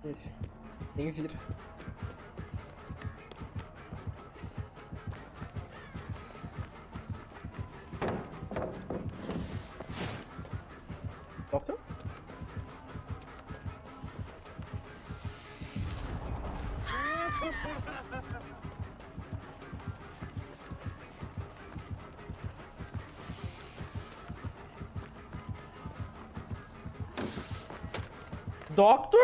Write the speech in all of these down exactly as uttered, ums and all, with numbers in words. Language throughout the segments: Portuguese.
Esse. Nem vira. Doctor? Doctor?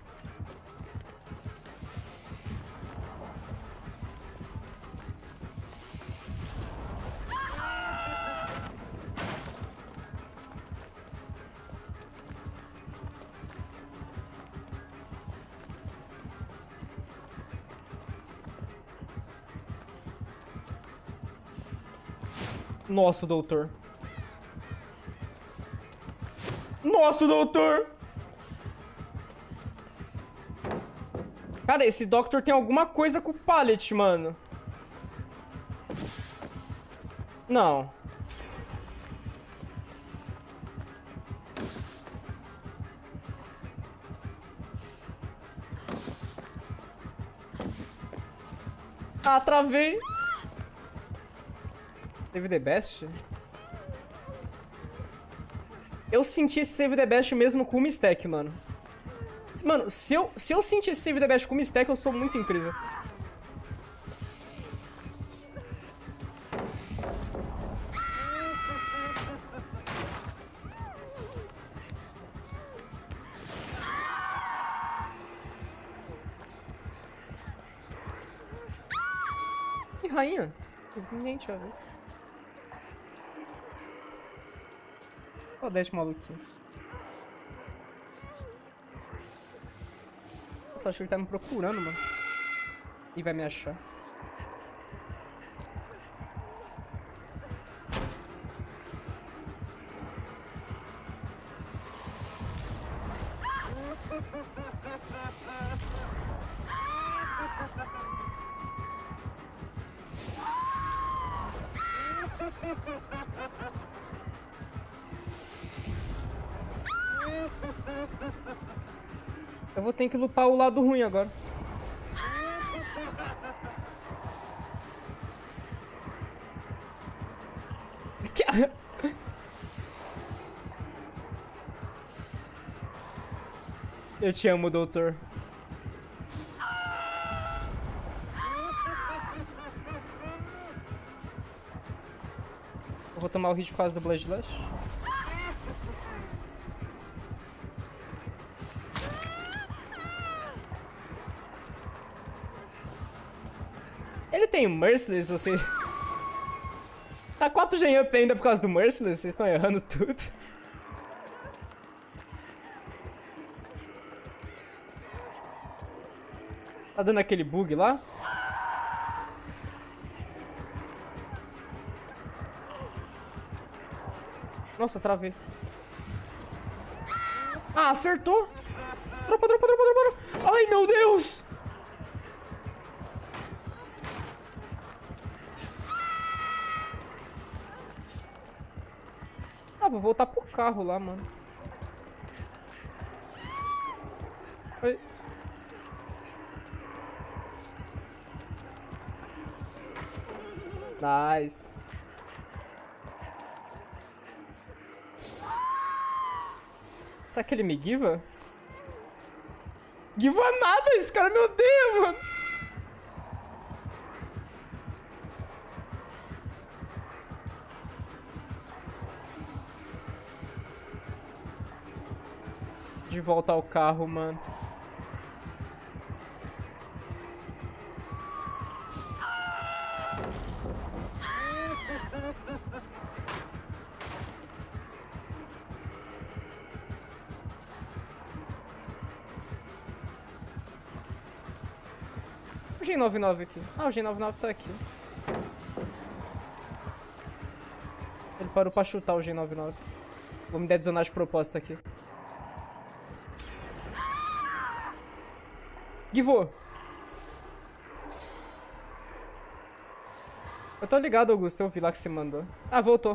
Nossa, doutor. Nossa, doutor. Cara, esse Doctor tem alguma coisa com o Pallet, mano. Não. Ah, travei. Save the best? Eu senti esse save the best mesmo com o Mistec, mano. Mano, se eu, se eu sentir esse save the best com o Mistec, eu sou muito incrível. Que rainha? Nem tinha visto. Olha o dez maluquinho. Nossa, acho que ele tá me procurando, mano. E vai me achar. Eu vou ter que lupar o lado ruim agora. Eu te amo, doutor. Eu vou tomar o hit por causa do Bloodlust. Ele tem Merciless, vocês... Tá quatro gen up ainda por causa do Merciless? Vocês estão errando tudo. Tá dando aquele bug lá? Nossa, travei. Ah, acertou! Dropa, dropa, dropa, dropa, dropa! Ai, meu Deus! Ah, vou voltar pro carro lá, mano. Oi. Nice. Será que ele me giva? Giva nada! Esse cara me odeia, mano! De volta ao carro, mano. O G noventa e nove aqui. Ah, o G noventa e nove tá aqui. Ele parou pra chutar o G noventa e nove. Vou me deadicionar de propósito aqui. Givou. Eu tô ligado, Augusto. Eu vi lá que você mandou. Ah, voltou.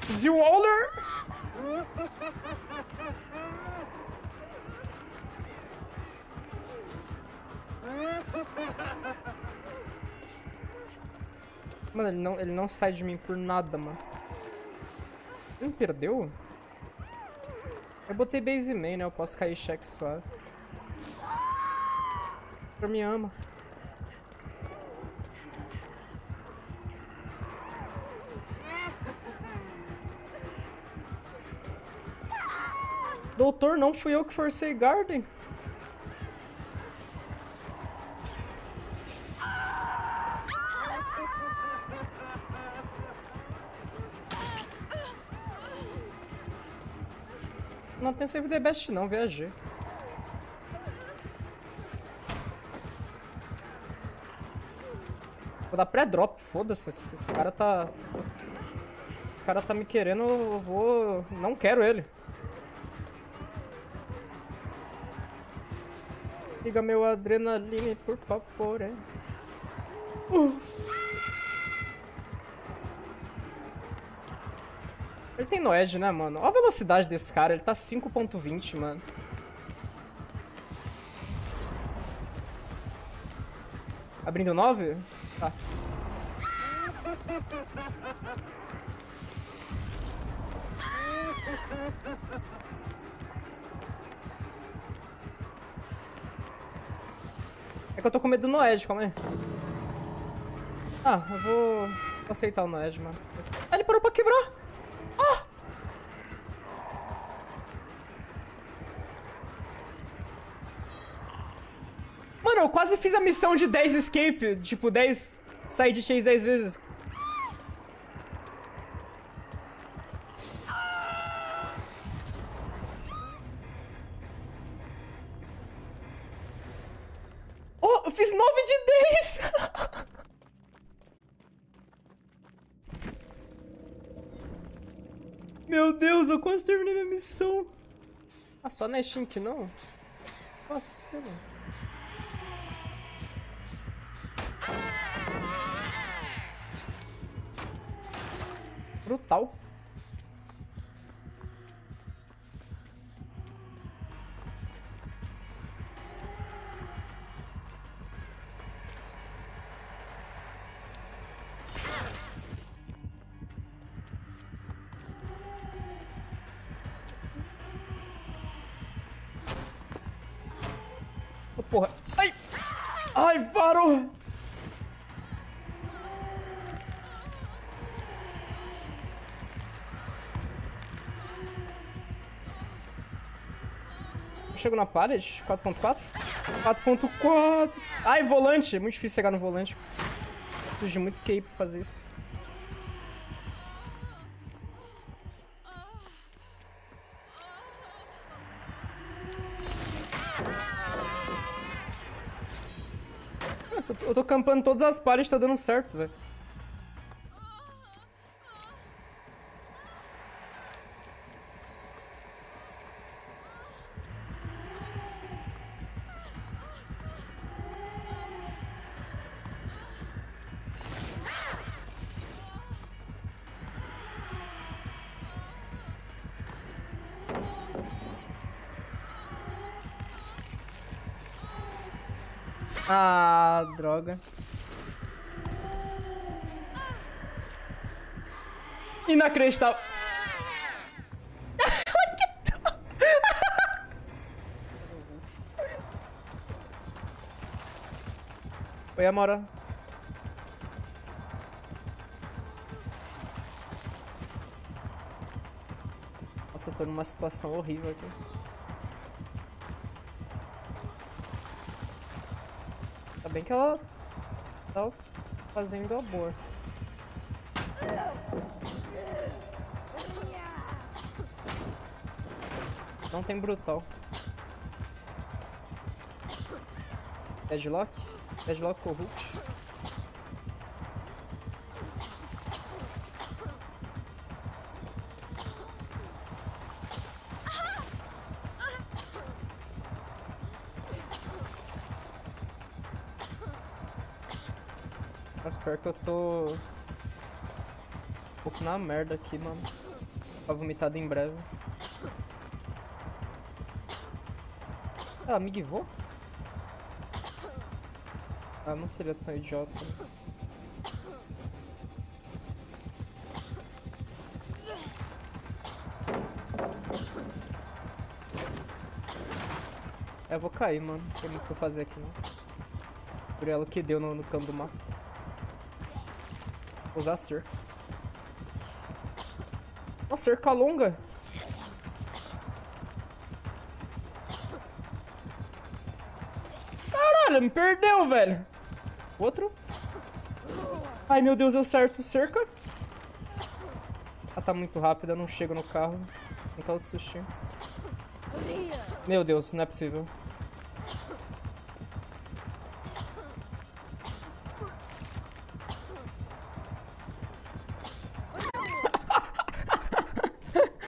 Z-Waller! Mano, ele não, ele não sai de mim por nada, mano. Ele me perdeu? Eu botei base main, né? Eu posso cair cheque suave. Eu me ama. Doutor, não fui eu que forcei Garden. Não tem save the best não, viajei. Vou dar pré-drop, foda-se. Esse, esse cara tá... Esse cara tá me querendo, eu vou... Não quero ele. Liga meu adrenaline, por favor, é. Uh. Ele tem noed, né, mano? Olha a velocidade desse cara, ele tá cinco ponto vinte, mano. Abrindo nove? Tá. É que eu tô com medo do Noed, calma aí. Ah, eu vou, vou aceitar o Noed, mano. Ah, ele parou pra quebrar! Ah! Mano, eu quase fiz a missão de dez escape, tipo, dez... Side chase dez vezes. Oh, eu fiz nove de dez! Meu Deus, eu quase terminei minha missão. Ah, só na Steam que não? Nossa, mano. Brutal. Oh, porra. Ai! Ai, varou! Chego na parede? quatro ponto quatro? quatro ponto quatro! Ai, volante! É muito difícil chegar no volante. Preciso de muito Q I pra fazer isso. Eu tô, eu tô campando todas as paredes, tá dando certo, velho. Ah, droga. Inacreditável. Oi, Amora. Nossa, eu tô numa situação horrível aqui. Ainda bem que ela tá fazendo a boa. Não tem brutal. Deadlock? Deadlock corrupt. Mas pior que eu tô um pouco na merda aqui, mano. Tá vomitado em breve. Ela me guivou? Ah, não seria tão idiota. É, eu vou cair, mano. Não tem muito o que eu fazer aqui, não. Por ela que deu no, no campo do mapa. Vou usar a cerca. Nossa, cerca longa. Caralho, me perdeu, velho. Outro. Ai, meu Deus, deu certo. Cerca. Ah, tá muito rápida, eu não chego no carro. Não tá de sustinho. Meu Deus, não é possível.